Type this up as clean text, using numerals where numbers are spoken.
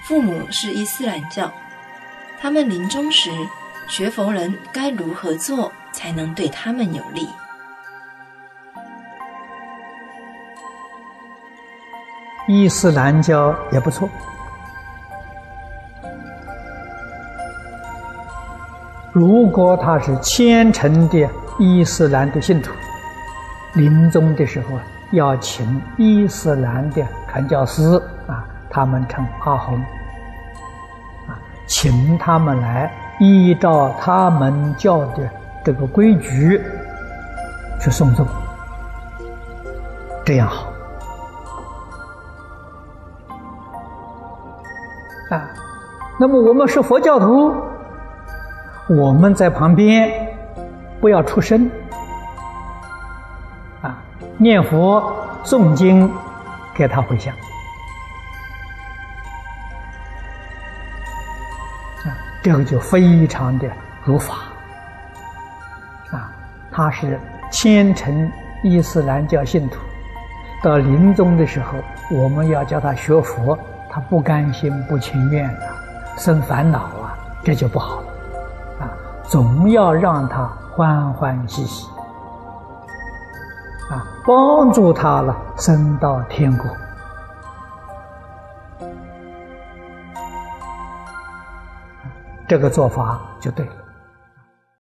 父母是伊斯兰教，他们临终时，学佛人该如何做才能对他们有利？ 伊斯兰教也不错。如果他是虔诚的伊斯兰的信徒，临终的时候要请伊斯兰的传教士他们称阿訇请他们来依照他们教的这个规矩去诵咒，这样好那么我们是佛教徒，我们在旁边不要出声念佛诵经给他回向这个就非常的如法他是虔诚伊斯兰教信徒，到临终的时候我们要叫他学佛，他不甘心不情愿生烦恼这就不好了总要让他欢欢喜喜帮助他了升到天国这个做法就对了。